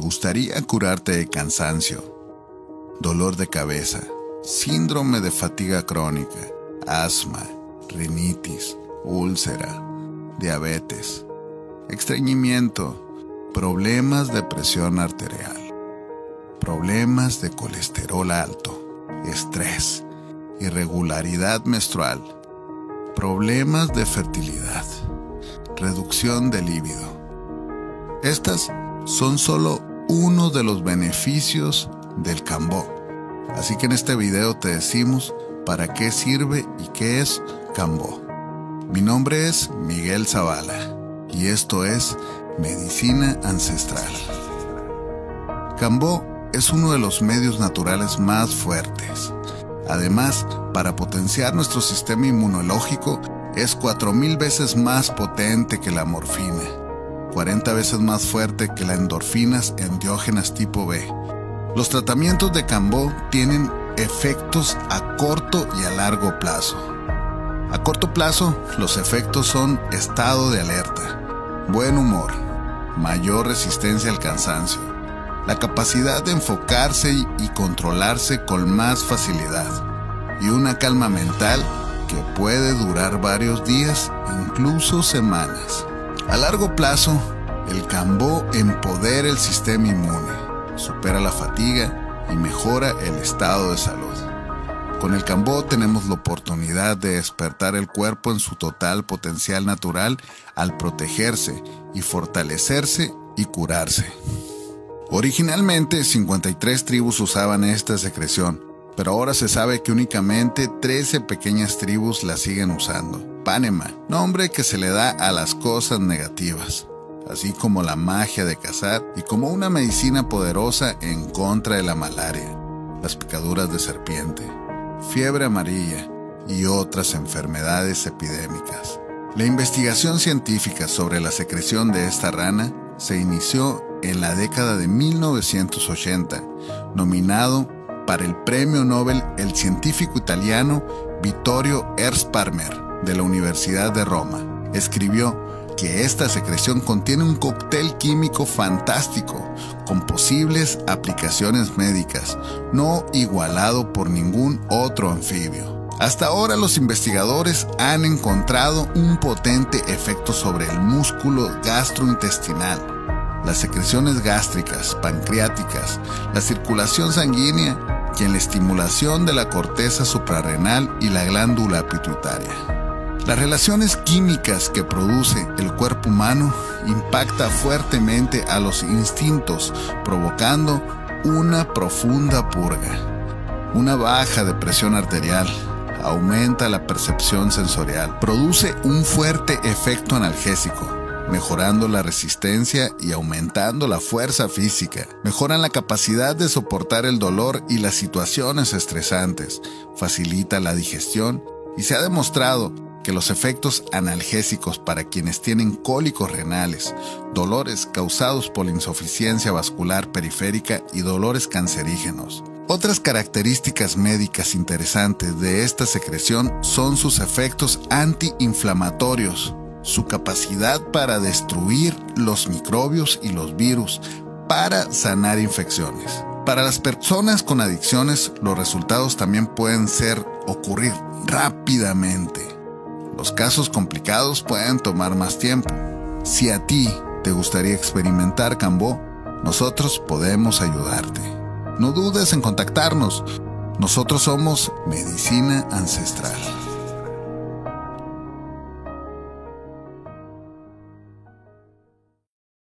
gustaría curarte de cansancio, dolor de cabeza, síndrome de fatiga crónica, asma, rinitis, úlcera, diabetes, estreñimiento, problemas de presión arterial, problemas de colesterol alto, estrés, irregularidad menstrual, problemas de fertilidad, reducción de líbido. Estas son solo uno de los beneficios del Cambó. Así que en este video te decimos para qué sirve y qué es Cambó. Mi nombre es Miguel Zavala y esto es Medicina Ancestral. Cambó es uno de los medios naturales más fuertes. Además, para potenciar nuestro sistema inmunológico, es 4000 veces más potente que la morfina, 40 veces más fuerte que las endorfinas endogenaz tipo B. Los tratamientos de Cambó tienen efectos a corto y a largo plazo. A corto plazo, los efectos son estado de alerta, buen humor, mayor resistencia al cansancio, la capacidad de enfocarse y controlarse con más facilidad, y una calma mental que puede durar varios días, incluso semanas. A largo plazo, el Cambó empodera el sistema inmune, supera la fatiga y mejora el estado de salud. Con el Cambó tenemos la oportunidad de despertar el cuerpo en su total potencial natural al protegerse y fortalecerse y curarse. Originalmente, 53 tribus usaban esta secreción, pero ahora se sabe que únicamente 13 pequeñas tribus la siguen usando. Panema, nombre que se le da a las cosas negativas, así como la magia de cazar y como una medicina poderosa en contra de la malaria, las picaduras de serpiente, fiebre amarilla y otras enfermedades epidémicas. La investigación científica sobre la secreción de esta rana se inició en la década de 1980, nominado para el Premio Nobel el científico italiano Vittorio Ersparmer de la Universidad de Roma. Escribió que esta secreción contiene un cóctel químico fantástico con posibles aplicaciones médicas, no igualado por ningún otro anfibio. Hasta ahora los investigadores han encontrado un potente efecto sobre el músculo gastrointestinal, las secreciones gástricas, pancreáticas, la circulación sanguínea y en la estimulación de la corteza suprarrenal y la glándula pituitaria. Las relaciones químicas que produce el cuerpo humano impacta fuertemente a los instintos, provocando una profunda purga, una baja de presión arterial, aumenta la percepción sensorial, produce un fuerte efecto analgésico, mejorando la resistencia y aumentando la fuerza física. Mejoran la capacidad de soportar el dolor y las situaciones estresantes, facilita la digestión y se ha demostrado que los efectos analgésicos para quienes tienen cólicos renales, dolores causados por la insuficiencia vascular periférica y dolores cancerígenos. Otras características médicas interesantes de esta secreción son sus efectos antiinflamatorios, su capacidad para destruir los microbios y los virus, para sanar infecciones. Para las personas con adicciones, los resultados también pueden ocurrir rápidamente. Los casos complicados pueden tomar más tiempo. Si a ti te gustaría experimentar Cambó, nosotros podemos ayudarte. No dudes en contactarnos. Nosotros somos Medicina Ancestral.